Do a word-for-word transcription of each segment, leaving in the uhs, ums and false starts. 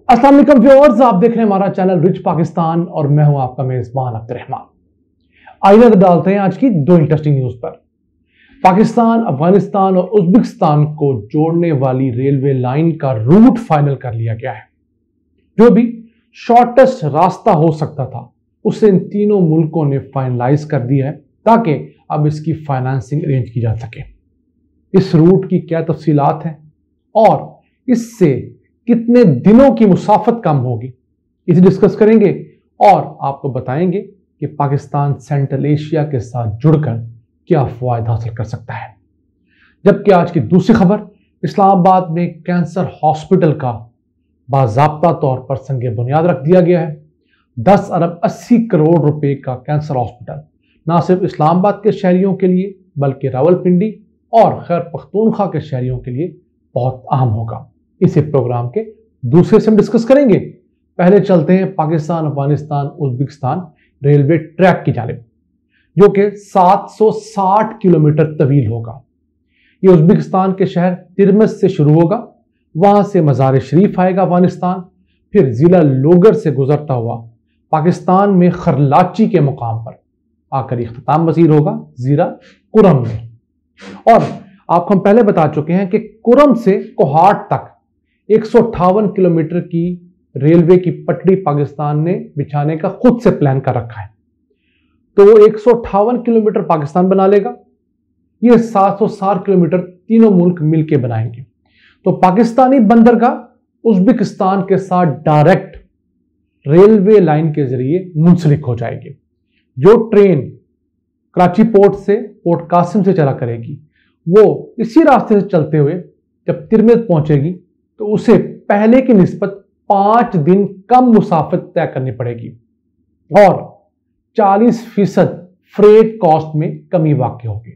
अस्सलाम वालेकुम व्यूअर्स, आप देख रहे हैं हमारा चैनल रिच पाकिस्तान और मैं हूं आपका मेजबान अब्दुर्रहमान। आइए नजर डालते हैं आज की दो इंटरेस्टिंग न्यूज पर। पाकिस्तान, अफगानिस्तान और उज्बेकिस्तान को जोड़ने वाली रेलवे लाइन का रूट फाइनल कर लिया गया है। जो भी शॉर्टेस्ट रास्ता हो सकता था उसे इन तीनों मुल्कों ने फाइनलाइज कर दिया है ताकि अब इसकी फाइनेंसिंग अरेंज की जा सके। इस रूट की क्या तफसीलात हैं और इससे कितने दिनों की मुसाफत कम होगी, इसे डिस्कस करेंगे और आपको बताएंगे कि पाकिस्तान सेंट्रल एशिया के साथ जुड़कर क्या फायदा हासिल कर सकता है। जबकि आज की दूसरी खबर, इस्लामाबाद में कैंसर हॉस्पिटल का बाज़ाब्ता तौर पर संगे बुनियाद रख दिया गया है। दस अरब अस्सी करोड़ रुपए का कैंसर हॉस्पिटल ना सिर्फ इस्लामाबाद के शहरियों के लिए बल्कि रावलपिंडी और खैर पख्तूनख्वा के शहरियों के लिए बहुत अहम होगा। इसे प्रोग्राम के दूसरे से हम डिस्कस करेंगे। पहले चलते हैं Pakistan, Afghanistan, Uzbekistan railway track की जानिब, जो कि सात सौ साठ किलोमीटर तवील होगा। ये उज्बेकिस्तान के शहर तिरमिज से शुरू होगा, वहां से मज़ार शरीफ आएगा अफगानिस्तान, फिर जिला लोगर से गुजरता हुआ पाकिस्तान में खरलाची के मुकाम पर आकर इख्तिताम पजीर होगा जीरा कुरम में। और आपको हम पहले बता चुके हैं कि कुरम से कोहाट तक एक सौ अट्ठावन किलोमीटर की रेलवे की पटड़ी पाकिस्तान ने बिछाने का खुद से प्लान कर रखा है। तो वो एक सौ अट्ठावन किलोमीटर पाकिस्तान बना लेगा, ये सात सौ साठ किलोमीटर तीनों मुल्क मिलकर बनाएंगे। तो पाकिस्तानी बंदरगाह उज्बेकिस्तान के साथ डायरेक्ट रेलवे लाइन के जरिए मुंसलिक हो जाएगी। जो ट्रेन कराची पोर्ट से पोर्ट कासिम से चला करेगी वो इसी रास्ते से चलते हुए जब तिरमिज पहुंचेगी तो उसे पहले की निस्बत पांच दिन कम मुसाफत तय करनी पड़ेगी और चालीस फीसद फ्रेट कॉस्ट में कमी वाक़ई होगी।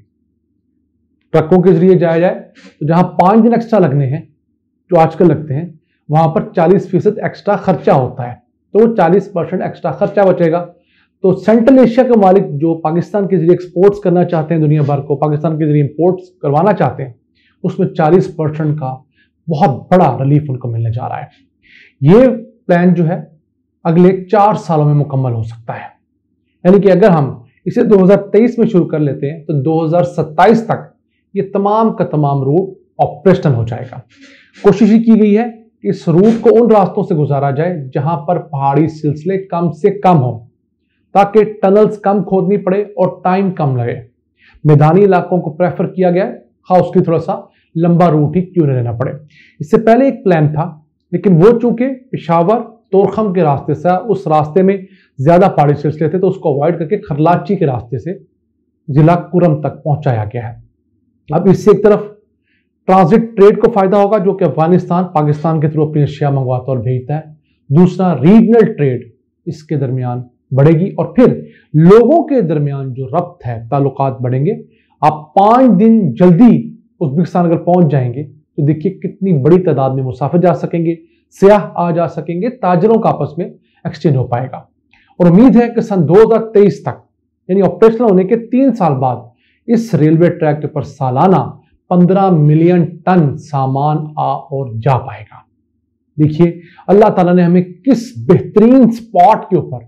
ट्रकों के जरिए जाया जाए तो जहां पांच दिन एक्स्ट्रा लगने हैं जो आजकल लगते हैं, वहां पर चालीस फीसद एक्स्ट्रा खर्चा होता है, तो वो चालीस परसेंट एक्स्ट्रा खर्चा बचेगा। तो सेंट्रल एशिया के मालिक जो पाकिस्तान के जरिए एक्सपोर्ट्स करना चाहते हैं, दुनिया भर को पाकिस्तान के जरिए इंपोर्ट्स करवाना चाहते हैं, उसमें चालीस परसेंट का बहुत बड़ा रिलीफ उनको मिलने जा रहा है। ये प्लान जो है अगले चार सालों में मुकम्मल हो सकता है, यानी कि अगर हम इसे दो हज़ार तेईस में शुरू कर लेते हैं तो दो हज़ार सत्ताईस तक ये तमाम का तमाम रूट ऑपरेशनल हो जाएगा। कोशिश की गई है कि इस रूट को उन रास्तों से गुजारा जाए जहां पर पहाड़ी सिलसिले कम से कम हो, ताकि टनल्स कम खोदनी पड़े और टाइम कम लगे। मैदानी इलाकों को प्रेफर किया गया है, हाँ उसकी थोड़ा सा लंबा रूट ही क्यों न लेना पड़े। इससे पहले एक प्लान था, लेकिन वो चूंकि पेशावर तोरखम के रास्ते से, उस रास्ते में ज्यादा पहाड़ी सिलसिले थे तो उसको अवॉइड करके खरलाची के रास्ते से जिला कुरम तक पहुंचाया गया है। अब इससे एक तरफ ट्रांजिट ट्रेड को फायदा होगा जो कि अफगानिस्तान पाकिस्तान के थ्रू अपनी अशिया मंगवाता और भेजता है, दूसरा रीजनल ट्रेड इसके दरमियान बढ़ेगी और फिर लोगों के दरमियान जो रब्त है, ताल्लुकात बढ़ेंगे। आप पांच दिन जल्दी उज्बेकिस्तान अगर पहुंच जाएंगे तो देखिए कितनी बड़ी तादाद में मुसाफिर जा सकेंगे, सियाह आ जा सकेंगे, ताजरों का आपस में एक्सचेंज हो पाएगा। और उम्मीद है कि सन दो हज़ार तेईस तक यानी ऑपरेशनल होने के तीन साल बाद इस रेलवे ट्रैक के ऊपर सालाना पंद्रह मिलियन टन सामान आ और जा पाएगा। देखिए अल्लाह ताला ने हमें किस बेहतरीन स्पॉट के ऊपर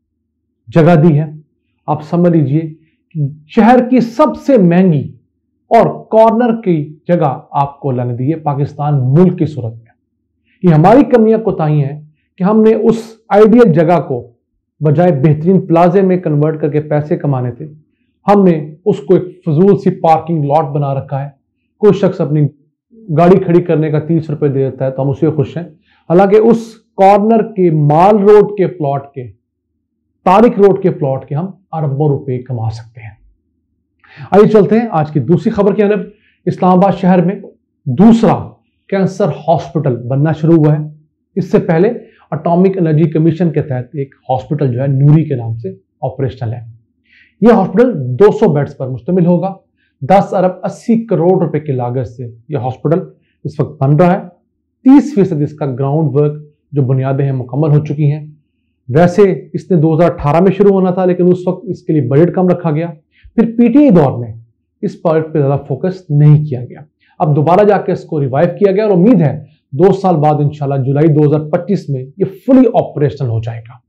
जगह दी है। आप समझ लीजिए शहर की सबसे महंगी और कॉर्नर की जगह आपको लाने दी है पाकिस्तान मुल्क की सूरत में। ये हमारी कमियां कोताही हैं कि हमने उस आइडियल जगह को बजाय बेहतरीन प्लाजे में कन्वर्ट करके पैसे कमाने थे, हमने उसको एक फजूल सी पार्किंग लॉट बना रखा है। कोई शख्स अपनी गाड़ी खड़ी करने का तीस रुपए दे देता है तो हम उससे खुश हैं, हालांकि उस कॉर्नर के माल रोड के प्लॉट के, तारिक रोड के प्लॉट के हम अरबों रुपए कमा सकते हैं। आइए चलते हैं आज की दूसरी खबर की तरफ। इस्लामाबाद शहर में दूसरा कैंसर हॉस्पिटल बनना शुरू हुआ है। इससे पहले एटॉमिक एनर्जी कमीशन के तहत एक हॉस्पिटल जो है नूरी के नाम से ऑपरेशनल है। यह हॉस्पिटल दो सौ बेड्स पर मुश्तमिल होगा। दस अरब अस्सी करोड़ रुपए की लागत से यह हॉस्पिटल इस वक्त बन रहा है। तीस फीसद इसका ग्राउंड वर्क जो बुनियादें हैं मुकम्मल हो चुकी हैं। वैसे इसने दो हज़ार अठारह में शुरू होना था, लेकिन उस वक्त इसके लिए बजट कम रखा गया। फिर पीटीआई दौर में इस प्रोजेक्ट पे ज्यादा फोकस नहीं किया गया। अब दोबारा जाकर इसको रिवाइव किया गया और उम्मीद है दो साल बाद इंशाल्लाह जुलाई दो हज़ार पच्चीस में ये फुली ऑपरेशनल हो जाएगा।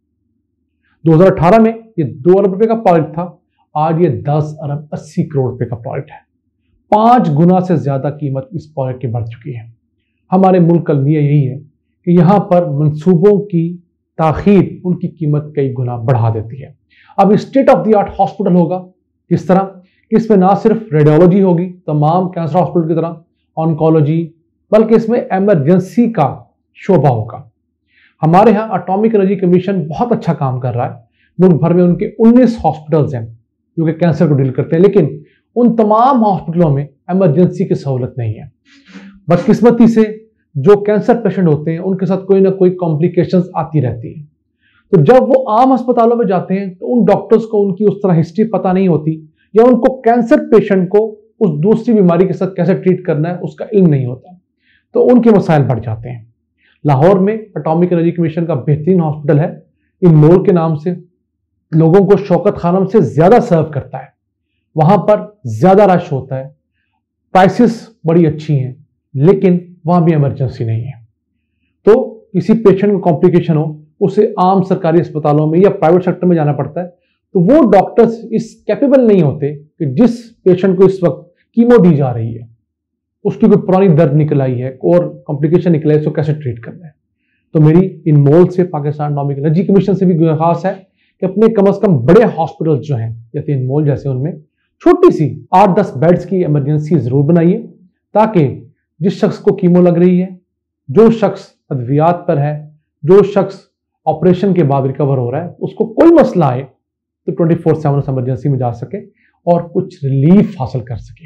दो हज़ार अठारह में ये दो अरब रुपए का प्रोजेक्ट था, आज ये दस अरब अस्सी करोड़ रुपए का प्रोजेक्ट है। पांच गुना से ज्यादा कीमत इस प्रोजेक्ट की बढ़ चुकी है। हमारे मुल्क का अलमिया यही है कि यहाँ पर मंसूबों की ताखीर उनकी कीमत कई गुना बढ़ा देती है। अब state of the art hospital होगा, किस तरह कि इसमें ना सिर्फ रेडियोलॉजी होगी तमाम कैंसर हॉस्पिटल की तरह, ऑन्कोलॉजी, बल्कि इसमें इमरजेंसी का शोबा होगा। हमारे यहाँ एटॉमिक एनर्जी कमीशन बहुत अच्छा काम कर रहा है। मुल्क भर में उनके उन्नीस हॉस्पिटल्स हैं जो कि कैंसर को डील करते हैं, लेकिन उन तमाम हॉस्पिटलों में इमरजेंसी की सहूलत नहीं है। बदकिस्मती से जो कैंसर पेशेंट होते हैं उनके साथ कोई ना कोई कॉम्प्लिकेशंस आती रहती है। तो जब वो आम अस्पतालों में जाते हैं तो उन डॉक्टर्स को उनकी उस तरह हिस्ट्री पता नहीं होती, या उनको कैंसर पेशेंट को उस दूसरी बीमारी के साथ कैसे ट्रीट करना है उसका इल्म नहीं होता, तो उनके मसाइल बढ़ जाते हैं। लाहौर में एटॉमिक एनर्जी कमीशन का बेहतरीन हॉस्पिटल है, इनमोल के नाम से, लोगों को शौकत खानम से ज्यादा सर्व करता है। वहां पर ज्यादा रश होता है, प्राइसेस बड़ी अच्छी हैं, लेकिन वहां भी इमरजेंसी नहीं है। तो किसी पेशेंट को कॉम्प्लिकेशन हो, उसे आम सरकारी अस्पतालों में या प्राइवेट सेक्टर में जाना पड़ता है, तो वो डॉक्टर्स इस कैपेबल नहीं होते कि जिस पेशेंट को इस वक्त कीमो दी जा रही है उसकी कोई पुरानी दर्द निकल आई है और कॉम्प्लिकेशन निकला है, उसको कैसे ट्रीट करना है। तो मेरी इनमोल से, पाकिस्तान एटॉमिक एनर्जी कमीशन से भी गुजारिश है कि अपने कम अज कम बड़े हॉस्पिटल जो हैं जैसे इनमोल जैसे, उनमें छोटी सी आठ दस बेड्स की इमरजेंसी जरूर बनाइए, ताकि जिस शख्स को कीमो लग रही है, जो शख्स अद्वियात पर है, जो शख्स ऑपरेशन के बाद रिकवर हो रहा है, उसको कोई मसला आए तो ट्वेंटी फोर सेवन इमरजेंसी में जा सके और कुछ रिलीफ हासिल कर सके।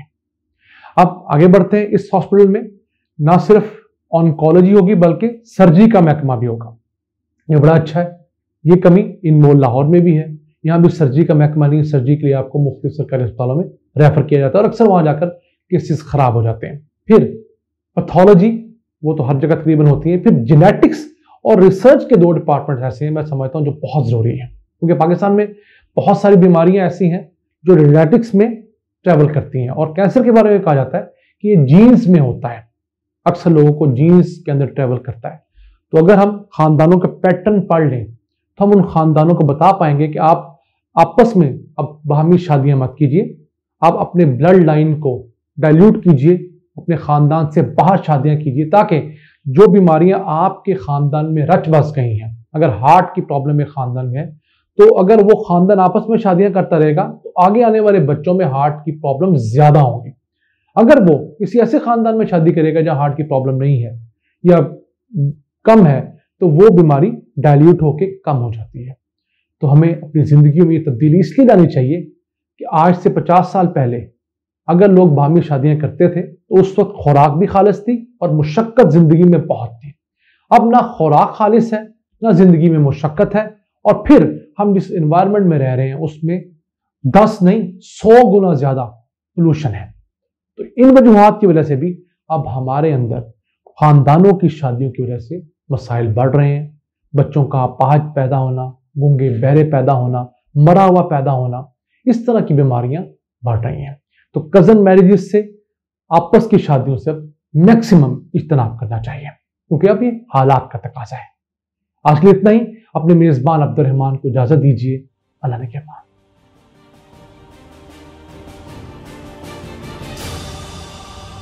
अब आगे बढ़ते हैं। इस हॉस्पिटल में ना सिर्फ ऑन्कोलॉजी होगी बल्कि सर्जरी का महकमा भी होगा। ये बड़ा अच्छा है। ये कमी इनमोल लाहौर में भी है, यहाँ भी सर्जरी का महकमा नहीं। सर्जरी के लिए आपको मुख्तलिफ सरकारी अस्पतालों में रेफर किया जाता है और अक्सर वहां जाकर केसेस खराब हो जाते हैं। फिर पैथोलॉजी, वो तो हर जगह तकरीबन होती है। फिर जेनेटिक्स और रिसर्च के दो डिपार्टमेंट ऐसे हैं, मैं समझता हूँ, जो बहुत जरूरी है, क्योंकि पाकिस्तान में बहुत सारी बीमारियां ऐसी हैं जो जेनेटिक्स में ट्रैवल करती हैं। और कैंसर के बारे में कहा जाता है कि ये जीन्स में होता है, अक्सर लोगों को जीन्स के अंदर ट्रैवल करता है। तो अगर हम खानदानों के पैटर्न पढ़ लें तो हम उन खानदानों को बता पाएंगे कि आप आपस में अब बाहमी शादियां मत कीजिए, आप अपने ब्लड लाइन को डाइल्यूट कीजिए, अपने खानदान से बाहर शादियां कीजिए, ताकि जो बीमारियां आपके खानदान में रच बस गई हैं, अगर हार्ट की प्रॉब्लम में खानदान में है, तो अगर वो खानदान आपस में शादियां करता रहेगा तो आगे आने वाले बच्चों में हार्ट की प्रॉब्लम ज्यादा होंगी। अगर वो किसी ऐसे खानदान में शादी करेगा जहां हार्ट की प्रॉब्लम नहीं है या कम है, तो वो बीमारी डाइल्यूट होके कम हो जाती है। तो हमें अपनी जिंदगी में ये तब्दीली इसलिए लानी चाहिए कि आज से पचास साल पहले अगर लोग बाहमी शादियां करते थे तो उस वक्त खुराक भी खालिस थी और मुशक्कत जिंदगी में बहुत थी। अब ना खुराक खालिस है, ना जिंदगी में मुशक्कत है, और फिर हम जिस एनवायरनमेंट में रह रहे हैं उसमें दस नहीं सौ गुना ज्यादा पोल्यूशन है। तो इन वजूहात की वजह से भी अब हमारे अंदर खानदानों की शादियों की वजह से मसाइल बढ़ रहे हैं। बच्चों का अपाहज पैदा होना, गूंगे बहरे पैदा होना, मरा हुआ पैदा होना, इस तरह की बीमारियां बढ़ रही हैं। तो कजन मैरिजेस से, आपस की शादियों से मैक्सिमम इज्तनाब करना चाहिए, क्योंकि अब ये हालात का तकाजा है। आज के लिए इतना ही। अपने मेजबान अब्दुल रहमान को इजाजत दीजिए। अल्लाह ने के बाद।